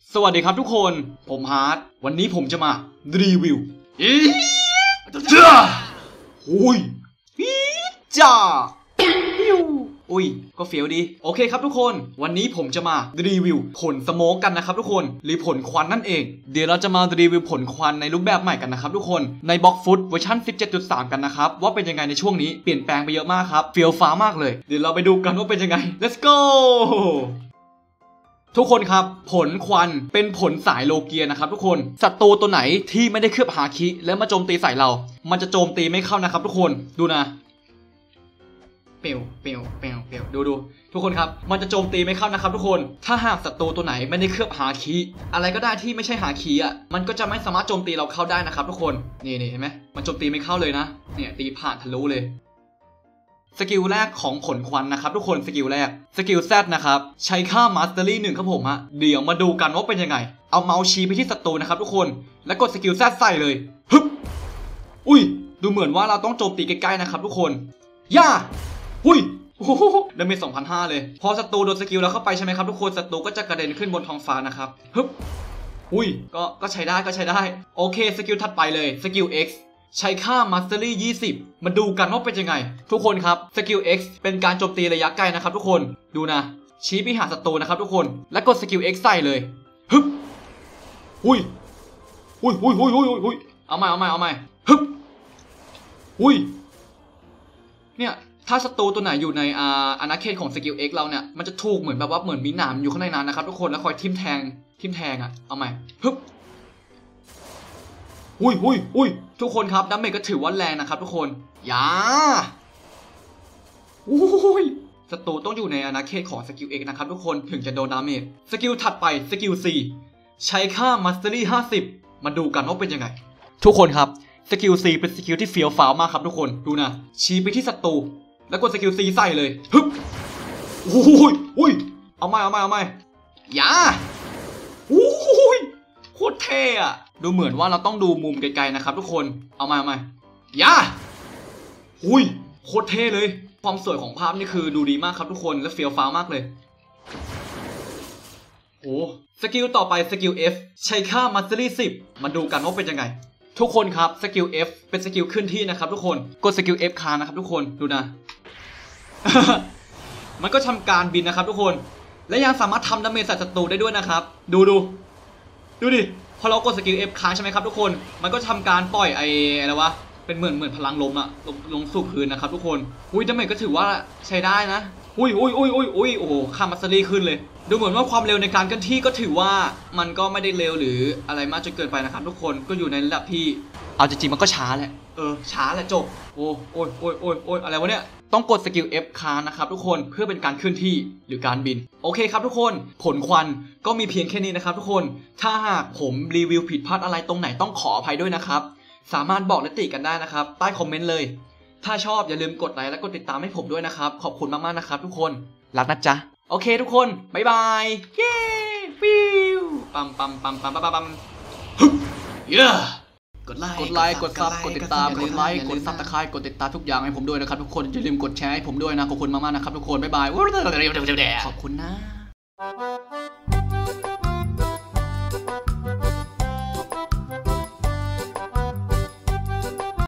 สวัสดีครับทุกคนผมฮาร์ดวันนี้ผมจะมารีวิวจ้าอุ้ยจ้าอุ้ยก็เฟี้ยวดีโอเคครับทุกคนวันนี้ผมจะมารีวิวผลสโมกกันนะครับทุกคนหรือผลควันนั่นเองเดี๋ยวเราจะมารีวิวผลควันในรูปแบบใหม่กันนะครับทุกคนในบล็อกฟุตเวอร์ชัน 17.3 กันนะครับว่าเป็นยังไงในช่วงนี้เปลี่ยนแปลงไปเยอะมากครับเฟี้ยวฟ้ามากเลยเดี๋ยวเราไปดูกันว่าเป็นยังไง let's goทุกคนครับผลควันเป็นผลสายโลเกียนะครับทุกคนศัตรูตัวไหนที่ไม่ได้เคลือบฮาคิแล้วมาโจมตีใส่เรามันจะโจมตีไม่เข้านะครับทุกคนดูนะเปียวดูทุกคนครับมันจะโจมตีไม่เข้านะครับทุกคนถ้าหากศัตรูตัวไหนไม่ได้เคลือบฮาคิอะไรก็ได้ที่ไม่ใช่ฮาคิอ่ะมันก็จะไม่สามารถโจมตีเราเข้าได้นะครับทุกคนนี่เห็นไหมมันโจมตีไม่เข้าเลยนะเนี่ยตีผ่านทะลุเลยสกิลแรกของผลควันนะครับทุกคนสกิลแรกสกิลแซดนะครับใช้ค่ามาสเตอรี่1ครับผมฮะเดี๋ยวมาดูกันว่าเป็นยังไงเอาเมาส์ชี้ไปที่ศัตรูนะครับทุกคนแล้วกดสกิลแซดใส่เลยฮึบอุ้ยดูเหมือนว่าเราต้องโจมตีใกล้ๆนะครับทุกคนย่าอุ้ยโอ้โหดาเมจ 2,500 เลยพอศัตรูโดนสกิลแล้วเข้าไปใช่ไหมครับทุกคนศัตรูก็จะกระเด็นขึ้นบนท้องฟ้านะครับฮึบอุ้ยก็ใช้ได้โอเคสกิลถัดไปเลยสกิล Xใช้ค่า Mastery 20มาดูกันว่าเป็นยังไงทุกคนครับสกิล X เป็นการโจมตีระยะไกลนะครับทุกคนดูนะชี้ไปหาศัตรูนะครับทุกคนแล้วกดสกิล X ใส่เลยฮึบอุ้ยเอาใหม่ฮึบอุ้ยเนี่ยถ้าศัตรูตัวไหนอยู่ในอาณาเขตของสกิล X เราเนี่ยมันจะถูกเหมือนแบบว่าเหมือนมีหนามอยู่ข้างในนั้นนะครับทุกคนแล้วคอยทิ่มแทงอ่ะเอาใหม่ฮึบอุ้ยทุกคนครับดาเมจก็ถือว่าแรงนะครับทุกคนอย่าอุ้ยศัตรูต้องอยู่ในอาณาเขตของสกิล X นะครับทุกคนถึงจะโดนดาเมจสกิลถัดไปสกิล C ใช้ค่า Mastery 50มาดูกันว่าเป็นยังไงทุกคนครับสกิล C เป็นสกิลที่เฟี้ยวฟ้าวมากครับทุกคนดูนะชี้ไปที่ศัตรูแล้วกดสกิล C ใส่เลยฮึบอุ้ยเอาใหม่อย่าอุ้ยโคตรเท่อะดูเหมือนว่าเราต้องดูมุมไกลๆนะครับทุกคนเอาใหม่ย่าอุ้ยโคตรเท่เลยความสวยของภาพนี่คือดูดีมากครับทุกคนและเฟี้ยวฟ้ามากเลยโอ้สกิลต่อไปสกิล F ใช้ค่า Mastery 10มาดูกันว่าเป็นยังไงทุกคนครับสกิล F เป็นสกิลขึ้นที่นะครับทุกคนกดสกิล F ค้างนะครับทุกคนดูนะ มันก็ทำการบินนะครับทุกคนและยังสามารถทำดาเมจใส่ศัตรูได้ด้วยนะครับดูดิพอเรากดสกิล F ค้างใช่ไหมครับทุกคนมันก็ทำการปล่อยอะไรวะเป็นเหมือนพลังลมอะลงสู่พื้นนะครับทุกคนอุ้ยดาเมจก็ถือว่าใช้ได้นะอุ้ยโอ้โหค่ามัสเตอรี่ขึ้นเลยดูเหมือนว่าความเร็วในการเคลื่อนที่ก็ถือว่ามันก็ไม่ได้เร็วหรืออะไรมากจนเกินไปนะครับทุกคนก็อยู่ในระดับที่เอาจริงๆมันก็ช้าแหละช้าแหละจบโอ้ยอะไรวะเนี่ยต้องกดสกิล F ค้างนะครับทุกคนเพื่อเป็นการเคลื่อนที่หรือการบินโอเคครับทุกคนผลควันก็มีเพียงแค่นี้นะครับทุกคนถ้าหากผมรีวิวผิดพลาดอะไรตรงไหนต้องขออภัยด้วยนะครับสามารถบอกและติกันได้นะครับใต้คอมเมนต์เลยถ้าชอบอย่าลืมกดไลค์และกดติดตามให้ผมด้วยนะครับขอบคุณมากๆนะครับทุกคนรักนะจ๊ะโอเคทุกคนบ๊ายบายเย้ปิ้วปั๊มฮึบเย้กดไลค์กดซับกดติดตามกดไลค์กดซับตะไคร้กดติดตามทุกอย่างให้ผมด้วยนะครับทุกคนอย่าลืมกดแชร์ให้ผมด้วยนะขอบคุณมากๆนะครับทุกคนบ๊ายบายขอบคุณนะ